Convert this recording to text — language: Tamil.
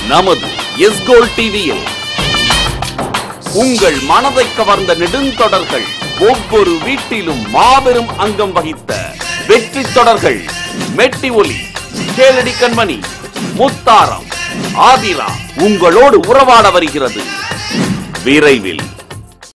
நமது எஸ்கோல் டிவியில் உங்கள் மனதை கவர்ந்த நெடுந்தொடர்கள், ஒவ்வொரு வீட்டிலும் மாபெரும் அங்கம் வகித்த வெற்றி தொடர்கள் மெட்டி ஒலி, கேளடி கண்மணி, முத்தாரம், ஆதிரா உங்களோடு உறவாட வருகிறது விரைவில்.